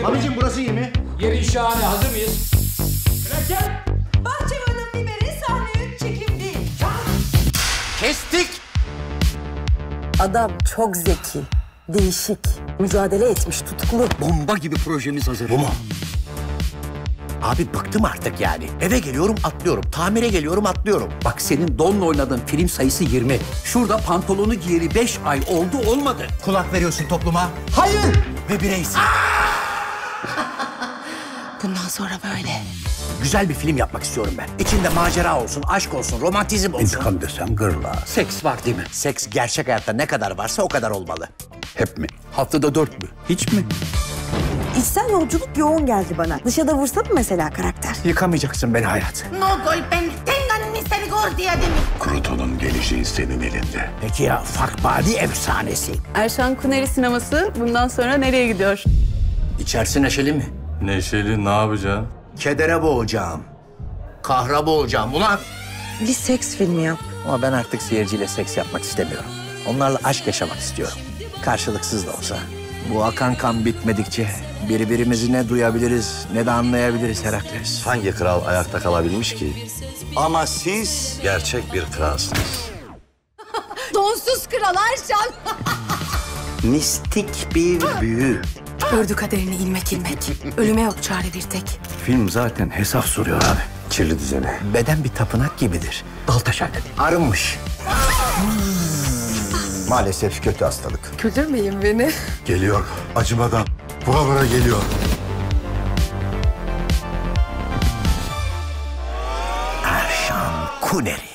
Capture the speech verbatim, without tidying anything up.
Abicim burası iyi mi? Yeri şahane, hazır mıyız? Kraker! Bahçıvanın biberi sahne üç çekim değil. Kestik! Adam çok zeki, değişik, mücadele etmiş, tutkulu. Bomba gibi projemiz hazır. Bu mu? Abi bıktım artık yani. Eve geliyorum atlıyorum. Tamire geliyorum atlıyorum. Bak senin donla oynadığın film sayısı yirmi. Şurada pantolonu giyeli beş ay oldu olmadı. Kulak veriyorsun topluma. Hayır! Ve bireysin. Bundan sonra böyle. Güzel bir film yapmak istiyorum ben. İçinde macera olsun, aşk olsun, romantizm olsun. İntikam desem gırla. Seks var değil mi? Seks gerçek hayatta ne kadar varsa o kadar olmalı. Hep mi? Haftada dört mü? Hiç mi? İçsel yolculuk yoğun geldi bana. Dışarıda vursa mı mesela karakter? Yıkamayacaksın beni hayat. No golpe tengan misericordia de mi. Kruto'nun geleceği senin elinde. Peki ya Fuck Body efsanesi? Erşan Kuneri sineması bundan sonra nereye gidiyor? İçerisi neşeli mi? Neşeli ne yapacaksın? Kedere boğacağım. Kahra boğacağım ulan. Bir seks filmi yap. Ama ben artık seyirciyle seks yapmak istemiyorum. Onlarla aşk yaşamak istiyorum. Karşılıksız da olsa. Bu akan kan bitmedikçe birbirimizi ne duyabiliriz ne de anlayabiliriz Herakles. Hangi kral ayakta kalabilmiş ki? Ama siz gerçek bir kralsınız. Donsuz kral Erşan. Mistik bir büyü. Ördü kaderini ilmek ilmek. Ölüme yok çare bir tek. Film zaten hesap soruyor abi. Kirli düzeni. Beden bir tapınak gibidir. Daltaş arınmış. Maalesef kötü hastalık. Güldürmeyin beni. Geliyor. Acımadan. Vura vura geliyor. Erşan Kuneri.